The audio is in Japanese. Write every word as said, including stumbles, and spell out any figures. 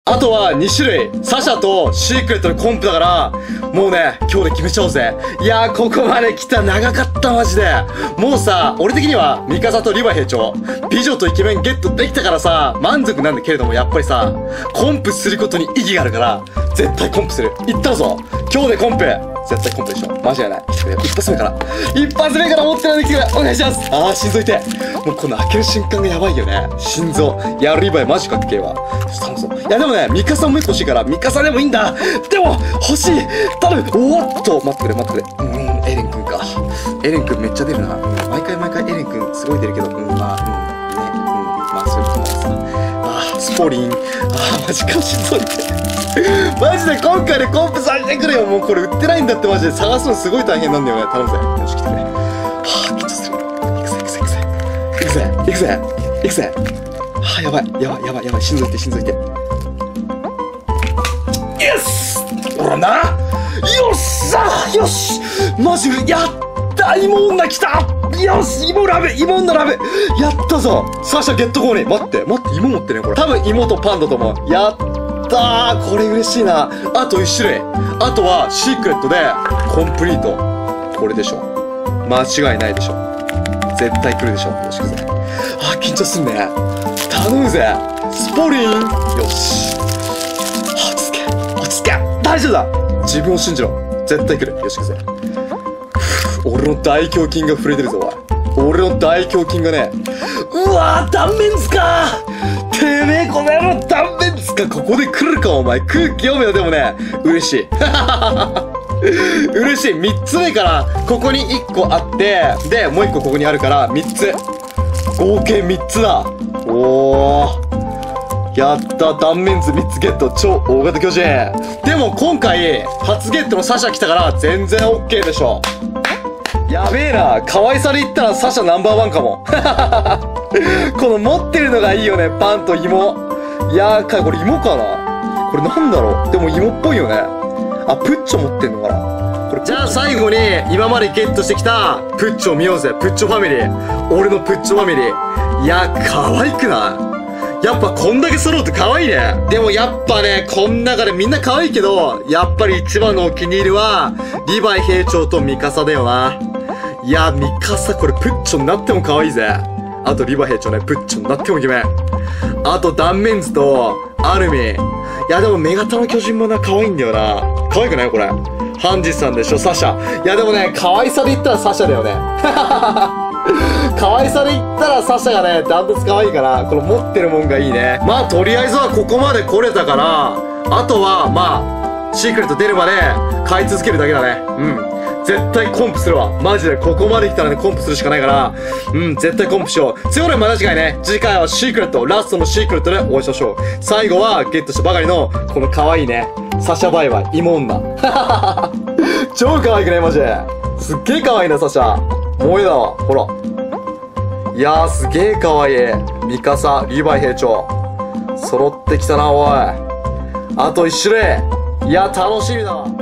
あとはに種類。サシャとシークレットのコンプだから、もうね、今日で決めちゃおうぜ。いやー、ここまで来た。長かった、マジで。もうさ、俺的には、ミカサとリヴァ兵長、美女とイケメンゲットできたからさ、満足なんだけれども、やっぱりさ、コンプすることに意義があるから、絶対コンプする。いったぞ。今日でコンプ。絶対コンプでしょ。間違いない。一発目から。一発目から持ってないで来てくれ。お願いします。あー、心臓痛い。もうこの開ける瞬間がやばいよね。心臓。いや、リヴァイマジかっけえわ。頼むぞ。いや、でもね、ミカサももう一個欲しいから、ミカサでもいいんだ。でも、欲しい。頼む。おっと、待ってくれ、待ってくれ。うん、エレン君か。エレン君めっちゃ出るな。うん、毎回毎回エレン君すごい出るけど、うん、まあ、うん、ね、うん、まあ、そういうことなんですさ。あー、スポリン。あー、マジか、心臓痛い。マジで今回でコンプさせてくれよ。もうこれ売ってないんだって。マジで探すのすごい大変なんだよね。頼むぜ。よし、来てくれ。はぁ、緊張する。行くぜ、行くぜ、行くぜ。行くぜ、行くぜ、行くぜ。はぁ、やばい、やばい、やばい、やばい。心臓痛い、心臓痛い。イエス！ほらな！よっしゃ！よし！マジで、やった芋女来た！よし！芋ラブ！芋女ラブ！やったぞ！サシャゲットコーネー。待って、待って、芋持ってね、これ。多分芋とパンだと思う。やったー！これ嬉しいな。あといち種類。あとは、シークレットで、コンプリート。これでしょ。間違いないでしょ。絶対来るでしょ。よし、行くぜ。あー、緊張すんね。頼むぜ。スポリン！よし。落ち着け。落ち着け。大丈夫だ。自分を信じろ。絶対来る。よし、行くぜ。俺の大胸筋が触れてるぞ、おい。俺の大胸筋がね。うわー、断面図かー。てめえ、この野郎、断面図か。ここで来るか、お前。空気読めよ。でもね、嬉しい。嬉しい。みっつめから、ここにいっこあって、で、もういっこここにあるから、みっつ。合計みっつだ。おー。やった。断面図みっつゲット。超大型巨人。でも今回、初ゲットのサシャ来たから、全然 OK でしょ。やべえな。可愛さで言ったらサシャナンバーワンかも。この持ってるのがいいよね。パンと芋。いやーか、これ芋かな。これなんだろう。でも芋っぽいよね。あ、プッチョ持ってんのかな。これじゃあ最後に今までゲットしてきたプッチョ見ようぜ。プッチョファミリー。俺のプッチョファミリー。いや、可愛くない？やっぱこんだけ揃うと可愛いね。でもやっぱね、こん中でみんな可愛いけど、やっぱり一番のお気に入りは、リヴァイ兵長とミカサだよな。いや、ミカサこれプッチョになっても可愛いぜ。あとリヴァ兵長ね、プッチョになってもイケメン。あと断面図と、アルミ。いやでもメガタの巨人もな、可愛いんだよな。可愛くないこれ。ハンジさんでしょ、サシャ。いやでもね、可愛さで言ったらサシャだよね。可愛さで言ったらサシャがね、ダントツ可愛いから、この持ってるもんがいいね。まあとりあえずはここまで来れたから、あとは、まあ、シークレット出るまで買い続けるだけだね。うん。絶対コンプするわ。マジで、ここまで来たらね、コンプするしかないから、うん、絶対コンプしよう。強いのは間違いね。次回はシークレット、ラストのシークレットでお会いしましょう。最後は、ゲットしたばかりの、この可愛いね、サシャバイバイ、芋女。超可愛くね、マジで。すっげえ可愛いな、サシャ。萌えだわ。ほら。いやー、すげえ可愛い。ミカサ、リヴァイ兵長。揃ってきたな、おい。あと一種類。いや、楽しみだわ。